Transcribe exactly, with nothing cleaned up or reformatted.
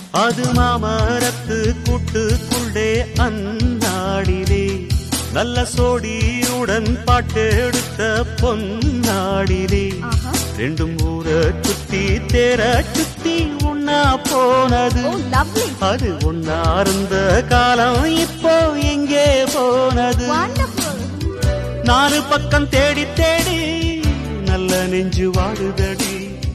அது மாமரத்து கூட்டுக்குள்ளே அந்நாடிலே நல்ல சோடியுடன் பாட்டெடுத்த பொன்னாடிலே ரெண்டும் ஊர சுத்தி தேர சுத்தி ஒன்னா போனது. அது ஒன்னா இருந்த காலம் இப்போ எங்கே போனது? நாலு பக்கம் தேடி தேடி நல்ல நெஞ்சு வாடுதடி.